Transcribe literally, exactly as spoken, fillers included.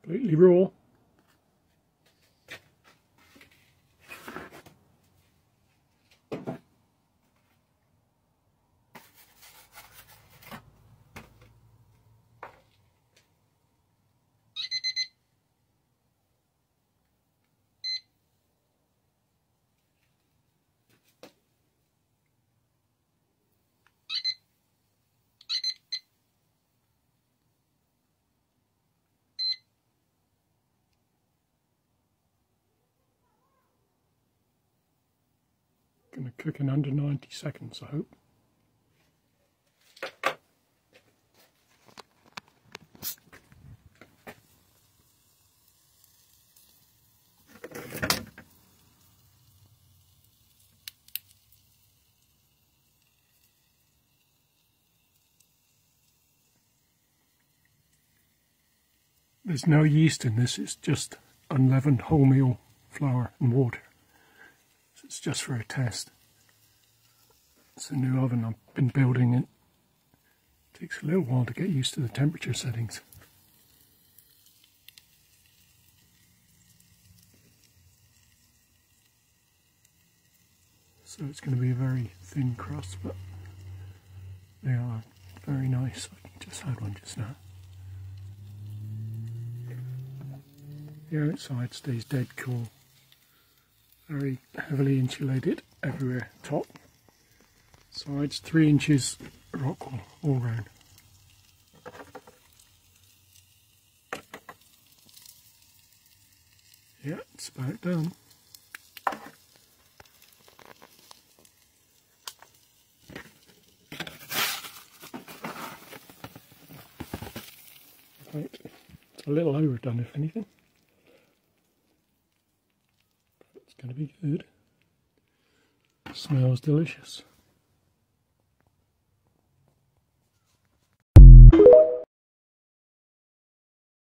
completely raw. Going to cook in under ninety seconds, I hope. There's no yeast in this, it's just unleavened wholemeal flour and water. So it's just for a test. It's a new oven I've been building. It takes a little while to get used to the temperature settings. So it's going to be a very thin crust, but they are very nice. I just had one just now. The outside stays dead cool. Very heavily insulated everywhere. Top, sides, three inches rock wool all round. Yeah, it's about done. Right. It's a little overdone, if anything. It's going to be good. Smells delicious.